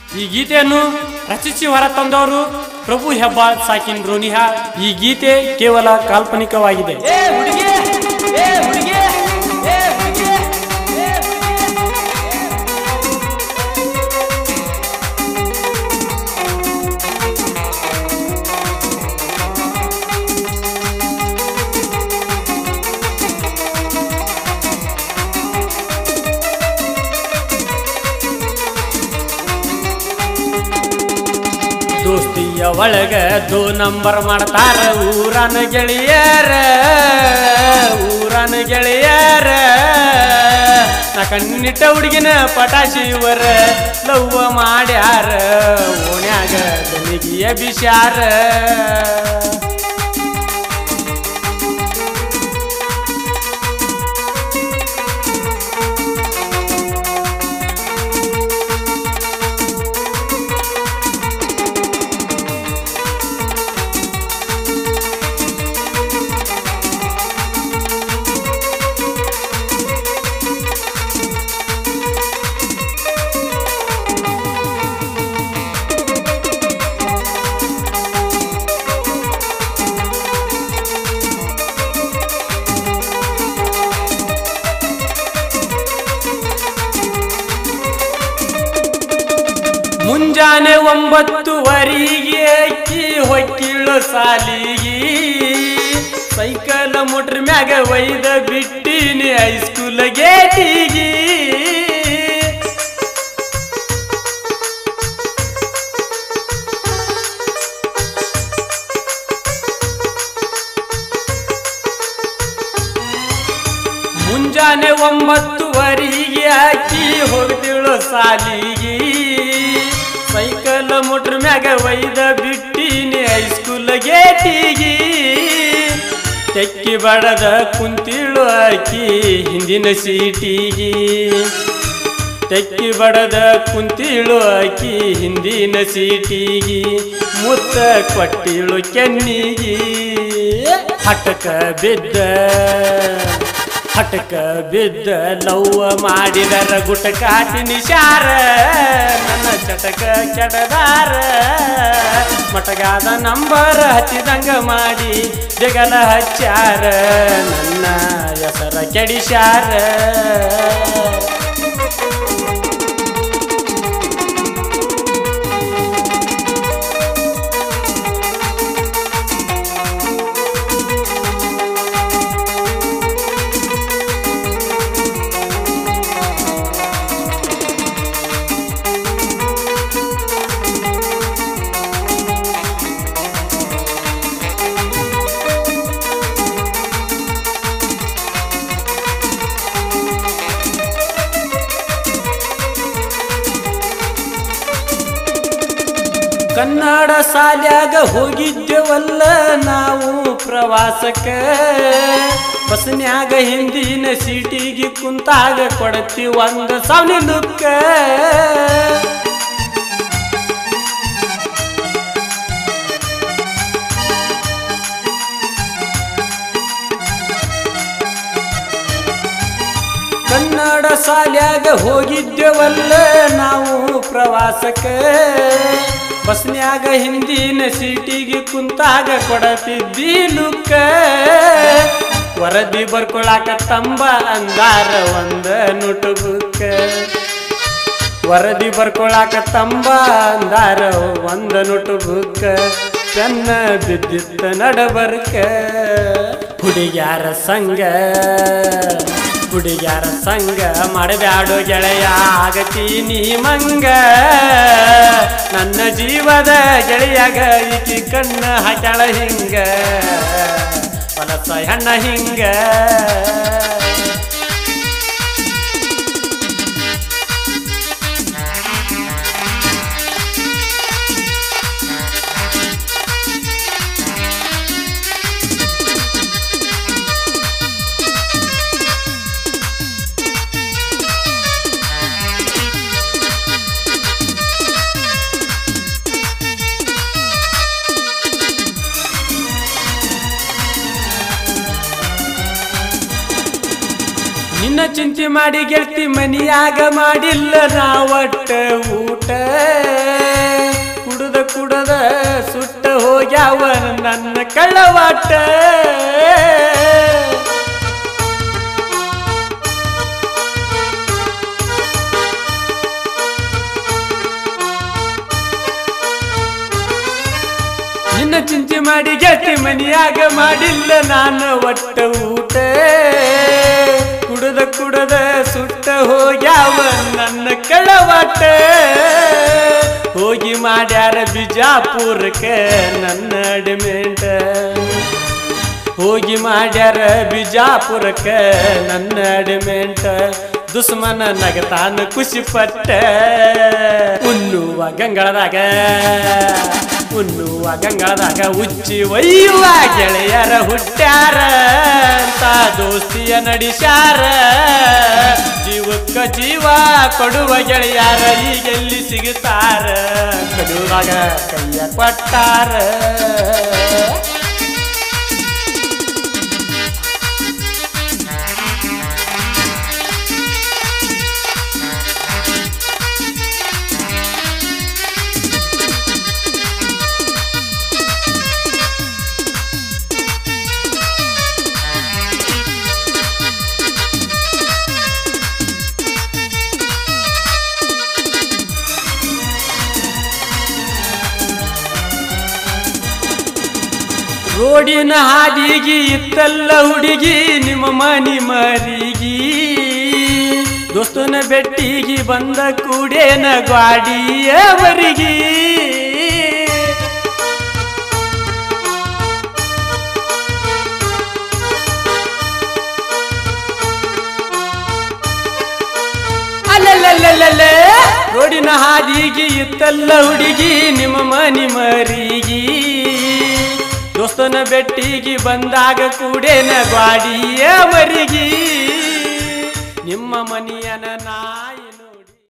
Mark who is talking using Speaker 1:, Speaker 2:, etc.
Speaker 1: ಈ ಗೀತೆಯನ್ನು ರಚಿಸಿ ಹೊರತಂದವರು ಪ್ರಭು ಹೆಬ್ಬಾಳ್ ಸಾಕಿನ್ ರೋನಿಹಾಳ್. ಈ ಗೀತೆ ಕೇವಲ ಕಾಲ್ಪನಿಕವಾಗಿದೆ. ದೋಸ್ತಿಯ ಒಳಗ 2 ನಂಬರ್ ಮಾಡ್ತಾರ ಊರನ ಗೆಳೆಯರ ನಾ ಕಣ್ಣಿಟ್ಟ ಹುಡುಗಿನ ಪಟಾಶಿವರ ಲವ್ವ ಮಾಡ್ಯಾರ ಓಣ್ಯಾಗ ದನಿಗಿಯ ಬಿಷಾರ. ಮುಂಜಾನೆ 9:15 ಅಕ್ಕಿ ಹೊಕ್ಕಿಳು ಸಾಲಿಗಿ ಸೈಕಲ್ ಮೋಟ್ರ್ ಮ್ಯಾಗ ಒಯ್ದ ಬಿಟ್ಟಿನಿ ಹೈಸ್ಕೂಲ್ ಗೇಟಿಗಿ. ಮುಂಜಾನೆ 9:15 ಅಕ್ಕಿ ಹೋಗ್ತಿಳು ಸಾಲಿಗಿ ಸೈಕಲ್ ಮೋಟ್ರ್ ಮ್ಯಾಗ ಒಯ್ದ ಬಿಟ್ಟಿನಿ ಹೈಸ್ಕೂಲ್ ಗೇಟಿಗಿ. ತೆಕ್ಕಿ ಬಡದ ಕುಂತಿಳು ಆಕಿ ಹಿಂದಿನ ಸೀಟಿಗಿ ತೆಕ್ಕಿ ಬಡದ ಕುಂತಿಳು ಆಕಿ ಹಿಂದಿನ ಸೀಟಿಗಿ. ಮುತ್ತ ಕೊಟ್ಟಿಳು ಕೆನ್ನಿಗಿ ಹಟಕ ಬಿದ್ದ ಲವ್ವ ಮಾಡಿದರ ಗುಟಕಾಟಿ ನಿಶಾರ ನನ್ನ ಚಟಕ ಕೆಡದಾರ. ಮಟಗಾದ ನಂಬರ್ ಹಚ್ಚಿದಂಗ ಮಾಡಿ ಜಗಲ ಹಚ್ಚಾರ ನನ್ನ ಹೆಸರ ಕೆಡಿಸ್ಯಾರ. ಕನ್ನಡ ಶಾಲ್ಯಾಗ ಹೋಗಿದ್ದೇವಲ್ಲ ನಾವು ಪ್ರವಾಸಕ್ಕ ಬಸ್ನ್ಯಾಗ ಹಿಂದಿನ ಸೀಟಿಗೆ ಕುಂತಾಗ ಕೊಡತಿ 1,000 ಲುಕ್ಕ. ಕನ್ನಡ ಶಾಲ್ಯಾಗ ಹೋಗಿದ್ದೇವಲ್ಲ ನಾವು ಪ್ರವಾಸಕ್ಕ ಬಸ್ನ್ಯಾಗ ಹಿಂದಿನ ಸೀಟಿಗೆ ಕುಂತಾಗ ಕೊಡತಿದ್ದಿ ಲುಕ್ಕ. ವರದಿ ಬರ್ಕೊಳಾಕ ತಂಬ ಅಂದಾರ 1 ನೋಟ್ಬುಕ್ ವರದಿ ಬರ್ಕೊಳಾಕ ತಂಬ ಅಂದಾರ 1 ನೋಟ್ಬುಕ್. ಚೆನ್ನ ಬಿದ್ದಿತ್ತ ನಡಬರ್ಕ ಹುಡುಗ್ಯಾರ ಸಂಗ ಮಾಡಬ್ಯಾಡೋ ಗೆಳೆಯ ಆಗತೀನಿ ಮಂಗ. ನನ್ನ ಜೀವದ ಗೆಳೆಯಾಗ ಈಕಿ ಕಣ್ಣ ಹಾಕ್ಯಾಳ ಹಿಂಗ ಹೊಲಸ ಹೆಣ್ಣ ಹಿಂಗ. ನಿನ್ನ ಚಿಂತೆ ಮಾಡಿ ಗೆಲ್ತಿ ಮನಿಯಾಗ ಮಾಡಿಲ್ಲ ನಾವಟ್ಟ ಊಟ ನನ್ನ ಕಳ್ಳವಾಟ ನಿನ್ನ ಚಿಂತೆ ಮಾಡಿ ಗೆಟ್ಟಿ ಮನಿಯಾಗ ಮಾಡಿಲ್ಲ ನಾನು ಒಟ್ಟ ಊಟ ಕುಡದ ಸುಟ್ಟ ಹೋಗ್ಯಾವ ನನ್ನ ಕಳವಾಟ ಹೋಗಿ ಮಾಡ್ಯಾರ ಬಿಜಾಪುರಕ್ಕೆ ನನ್ನ ಅಡ್ಮಿಂಟ ಹೋಗಿ ಮಾಡ್ಯಾರ ಬಿಜಾಪುರಕ್ಕೆ ನನ್ನ ಅಡ್ಮಿಂಟ ದುಶ್ಮನ ನಗತಾನ ಖುಷಿ ಪಟ್ಟ ಉಣ್ಣುವ ಗಂಗಳದಾಗ ಉಚ್ಚಿ ಒಯ್ಯುವ ಗೆಳೆಯರ ಹುಟ್ಟ್ಯಾರ ಅಂತ ದೋಸ್ತಿಯ ನಡೆಸ್ಯಾರ ಜೀವಕ್ಕ ಜೀವ ಕೊಡುವ ಗೆಳೆಯರ ಈಗೆಲ್ಲಿ ಸಿಗುತ್ತಾರ ಕಡುವಾಗ ಕೈಯ ಕೊಟ್ಟಾರ ರೋಡಿನ ಹಾದಿಗಿ ಇತ್ತಲ್ಲ ಹುಡುಗಿ ನಿಮ್ಮ ಮನಿ ಮರಿಗಿ ದೋಸ್ತನ ಬೆಟ್ಟಿಗಿ ಬಂದ ಕೂಡೇನ ಗಾಡಿಯವರಿಗೆ ಅಲ್ಲಲ್ಲಲ್ಲೇ ರೋಡಿನ ಹಾದಿಗಿ ಇತ್ತಲ್ಲ ಹುಡುಗಿ ನಿಮ್ಮ ಮನಿ ಮರಿಗಿ ದೋಸ್ತನ ಬೆಟ್ಟಿಗೆ ಬಂದಾಗ ಕೂಡೇನ ಗಾಡಿಯ ಮರಿಗಿ ನಿಮ್ಮ ಮನಿಯನ ನಾಯಿ